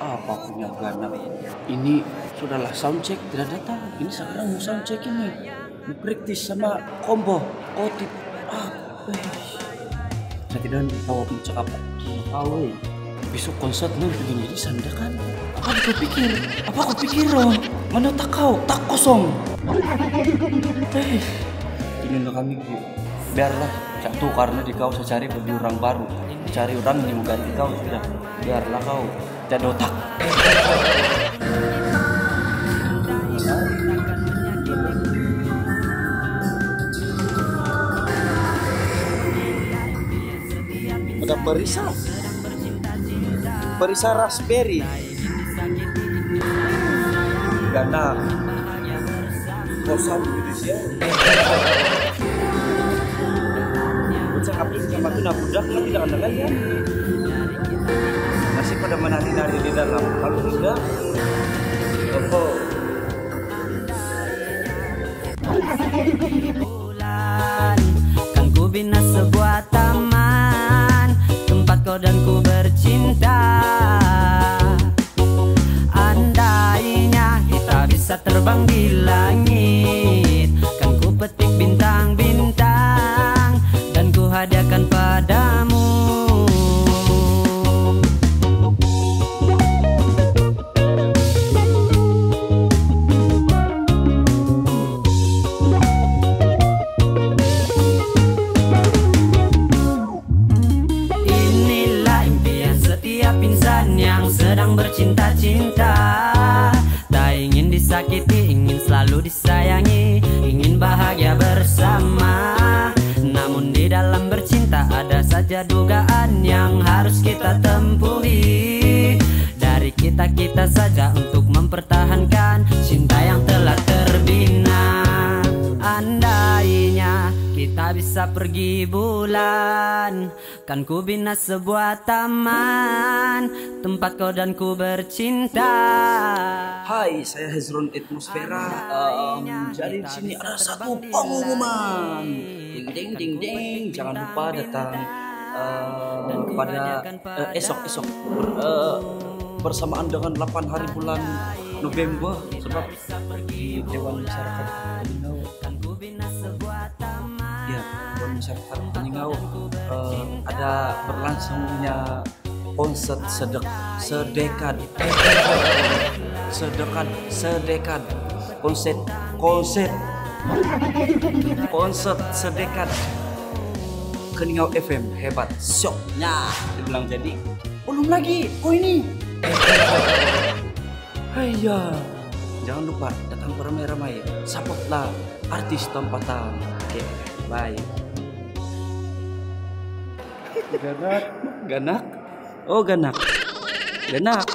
Apa punya ganak? Ini sudahlah soundcheck tidak datang. Ini sekarang mau soundcheck ini. Mau praktis sama combo, kotip. Saya tidak tahu apa cakap. Tahu besok konser nanti begini di sana kan? Apa kau pikir? Apa kau pikir loh? Mana tak kau? Tak kosong. Ini kami biarlah jatuh karena di kau saya cari beli orang baru. Cari orang yang mau ganti kau sudah. Biarlah kau jadi otak. Ada perisa raspberry, ganak, kosan Indonesia. Bocah api sama tuna budak kan tidak ada lagi ya. Masih pada menari-nari di dalam. Kalau tidak, kan ku bina sebuah taman, tempat kau dan ku bercinta. Andainya kita bisa terbang di langit, kan ku petik bintang-bintang dan ku hadiahkan padamu. Sedang bercinta-cinta, tak ingin disakiti, ingin selalu disayangi, ingin bahagia bersama. Namun di dalam bercinta ada saja dugaan yang harus kita tempuhi. Dari kita-kita saja untuk mempertahankan cinta yang telah terbina. Andainya kita bisa pergi bulan, kan ku bina sebuah taman, tempat kau dan ku bercinta. Hai, saya Hezron Atmosfera. Jadi di sini ada satu pengumuman. Ding ding ding ding. Jangan lupa datang pada esok bersamaan dengan 8 hari bulan November, sebab di Dewan Masyarakat Peningau, ya Dewan Masyarakat Peningau ada berlangsungnya konser sedekan konser sedekan Keningau FM hebat syoknya dibilang. Jadi belum lagi ini. Haiya, jangan lupa datang beramai-ramai, supportlah artis tempatan. Oke, bye. Ganak. Oh, ganak.